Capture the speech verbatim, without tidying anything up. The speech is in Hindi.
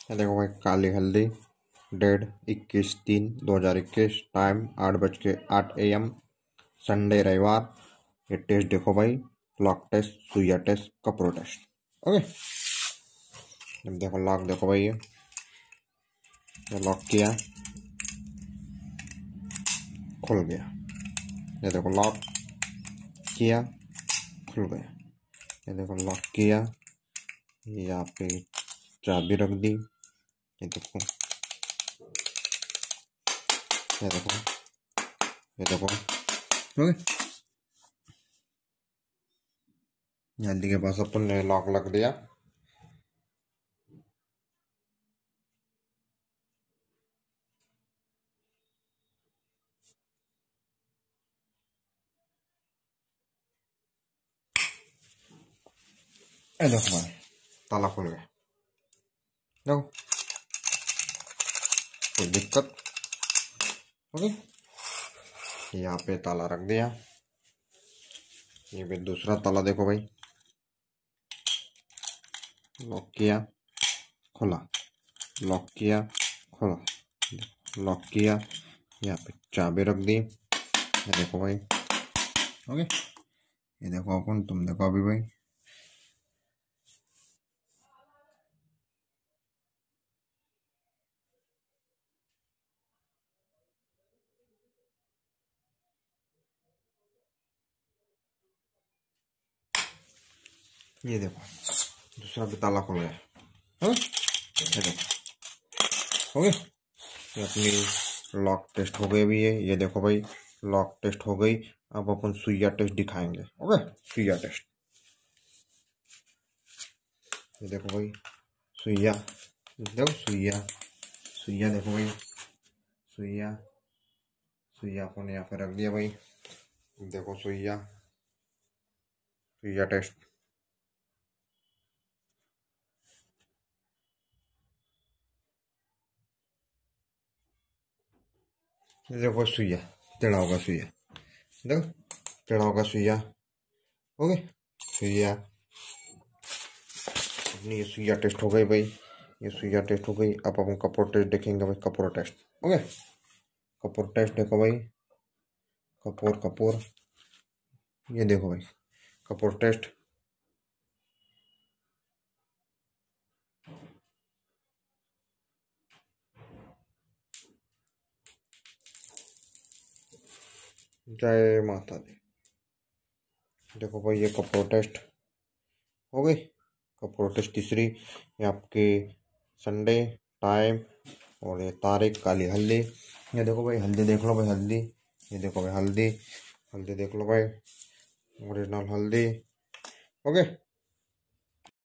ये देखो भाई काली हल्दी, डेट इक्कीस तीन दो हजार इक्कीस, टाइम आठ बज के आठ ए एम, संडे रविवार। ये टेस्ट देखो भाई, लॉक टेस्ट, सुइया टेस्ट, कपड़ो टेस्ट। ओके, अब देखो लॉक देखो भाई, ये ये लॉक किया, खुल गया। ये देखो लॉक किया, खुल गया। ये देखो लॉक किया, यहाँ पे चाबी रख दी। ये देखो, ये देखो, ये देखो। ओके, जल्दी के पास अपन ने लॉक लग दिया। ये देखो भाई ताला खुल गया। देखो कोई दिक्कत। ओके, यहाँ पे ताला रख दिया। ये भी दूसरा ताला देखो भाई, लॉक किया, खुला, लॉक किया, खुला, लॉक किया। यहाँ पे चाबी रख दी। ये देखो भाई। ओके, ये देखो अपन, तुम देखो अभी भाई। ये देखो दूसरा भी ताला खुल गया। हाँ? ये देखो। ओके, ये अपनी लॉक टेस्ट हो गई भी है। ये देखो भाई लॉक टेस्ट हो गई। अब अपन सुइया टेस्ट दिखाएंगे। ओके, सुइया टेस्ट। ये देखो भाई सुइया, देखो सुइया, सुइया देखो भाई, सुइया, सुइया अपन यहाँ पे रख दिया भाई। देखो सुइया, सुइया टेस्ट। देखो सुइया टेढ़ा होगा, सुइया देखो टेढ़ा होगा सुइया। ओके, सुइया अपनी ये सुइया टेस्ट हो गई भाई। ये सुइया टेस्ट हो गई। अब अपन कपड़ टेस्ट देखेंगे भाई, कपड़ टेस्ट। ओके, कपड़ टेस्ट देखो भाई, कपूर कपूर। ये देखो भाई कपूर टेस्ट। जय माता दी। देखो भाई ये कपड़ टेस्ट हो गई। कपड़ टेस्ट तीसरी, ये आपके संडे, टाइम और ये तारीख, काली हल्दी। ये देखो भाई हल्दी देख लो भाई, हल्दी। ये देखो भाई हल्दी, हल्दी देख लो भाई, ओरिजिनल हल्दी। ओके।